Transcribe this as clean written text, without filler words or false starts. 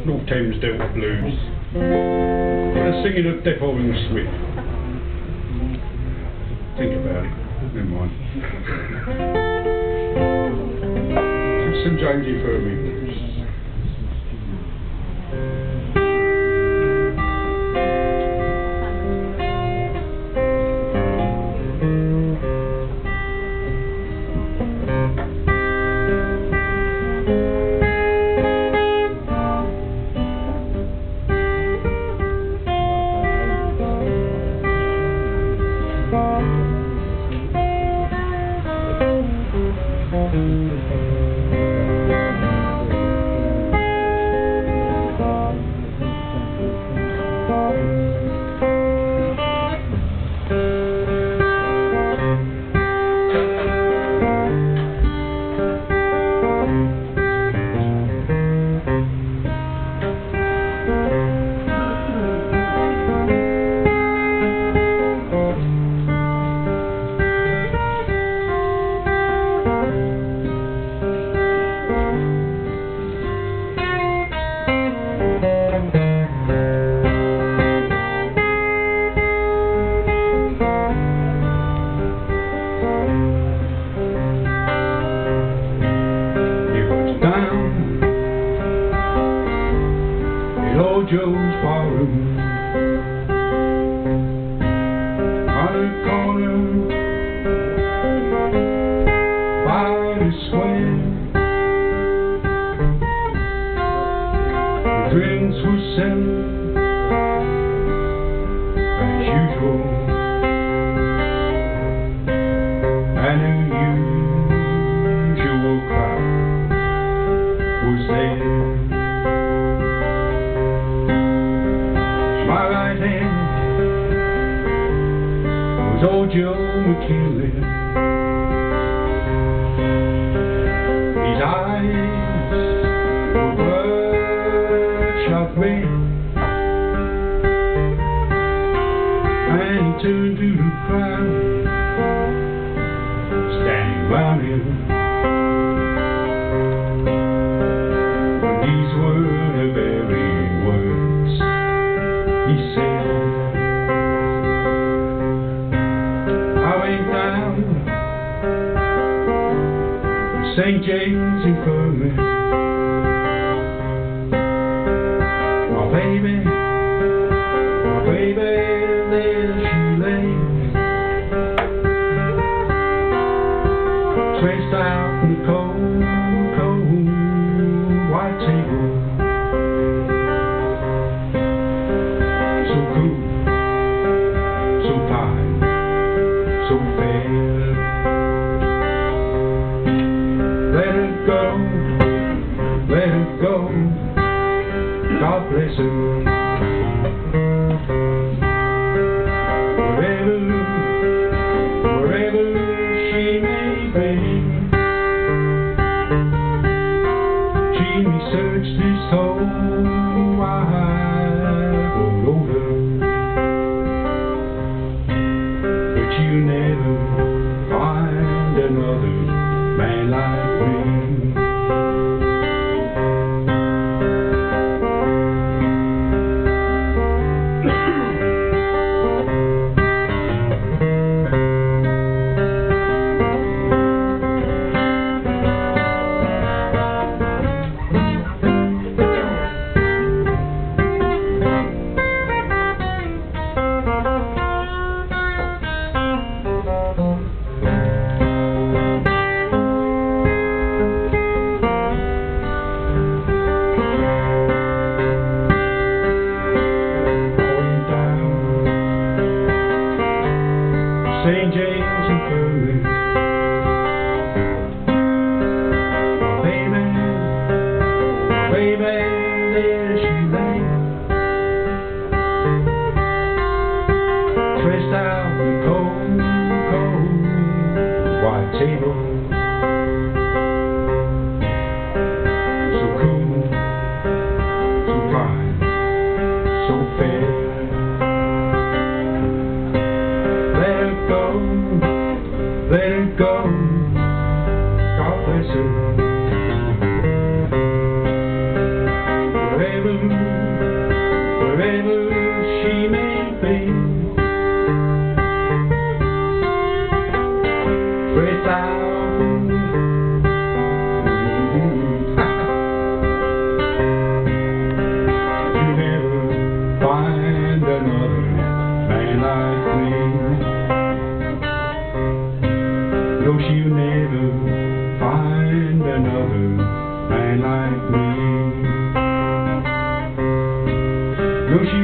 North Thames Delta Blues. They're singing of Depot and Swift. Think about it, never mind. St James Infirmary. Old Joe's Barroom on the corner by the square. The drinks were selling as usual, and the usual crowd was there. My right hand was old Joe McKinley. His eyes were bloodshot red, and he turned to the crowd standing round him. These were the very words he said. I went down to St. James Infirmary. My baby, there she lay, stretched out on the cold, cold white table. So fair. Let her go, God bless her. Wherever she may be, she may search this whole wide world over, but you never find another man like me. St. James Infirmary. Baby, there she lay, stretched out on the cold, cold white table. So cool, so fine, so fair. Let her go, God bless her. Wherever like me. Though she